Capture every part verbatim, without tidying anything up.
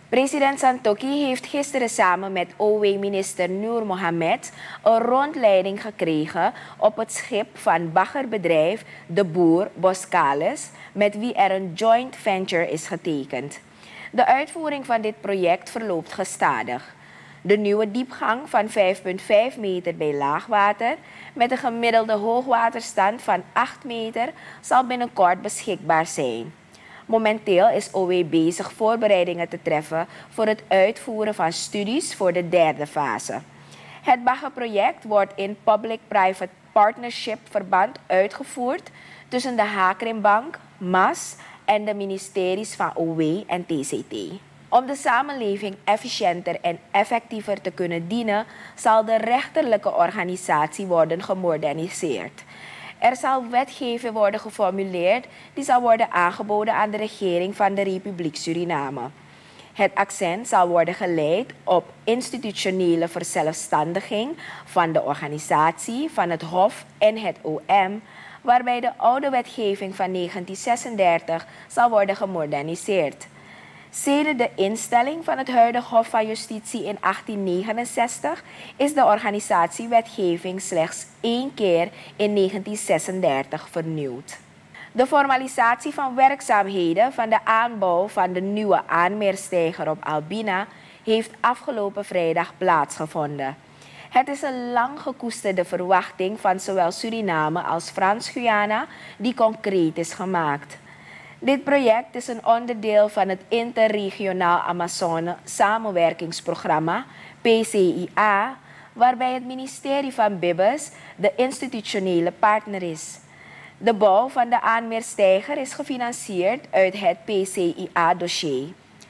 President Santokhi heeft gisteren samen met O W-minister Noor Mohamed een rondleiding gekregen op het schip van baggerbedrijf De Boer Boskalis, met wie er een joint venture is getekend. De uitvoering van dit project verloopt gestadig. De nieuwe diepgang van vijf komma vijf meter bij laagwater met een gemiddelde hoogwaterstand van acht meter zal binnenkort beschikbaar zijn. Momenteel is O W bezig voorbereidingen te treffen voor het uitvoeren van studies voor de derde fase. Het baggerproject wordt in Public-Private Partnership verband uitgevoerd tussen de Hakrimbank, M A S en de ministeries van O W en T C T. Om de samenleving efficiënter en effectiever te kunnen dienen, zal de rechterlijke organisatie worden gemoderniseerd. Er zal wetgeving worden geformuleerd die zal worden aangeboden aan de regering van de Republiek Suriname. Het accent zal worden geleid op institutionele verzelfstandiging van de organisatie, van het Hof en het O M, waarbij de oude wetgeving van negentien zesendertig zal worden gemoderniseerd. Sedert de instelling van het huidige Hof van Justitie in achttien negenenzestig is de organisatiewetgeving slechts één keer in negentien zesendertig vernieuwd. De formalisatie van werkzaamheden van de aanbouw van de nieuwe aanmeersteiger op Albina heeft afgelopen vrijdag plaatsgevonden. Het is een lang gekoesterde verwachting van zowel Suriname als Frans-Guyana die concreet is gemaakt. Dit project is een onderdeel van het Interregionaal Amazone Samenwerkingsprogramma, P C I A, waarbij het ministerie van Bibbes de institutionele partner is. De bouw van de aanmeersteiger is gefinancierd uit het P C I A-dossier.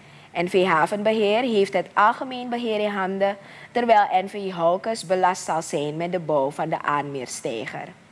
N V Havenbeheer heeft het algemeen beheer in handen, terwijl N V Haukes belast zal zijn met de bouw van de aanmeersteiger.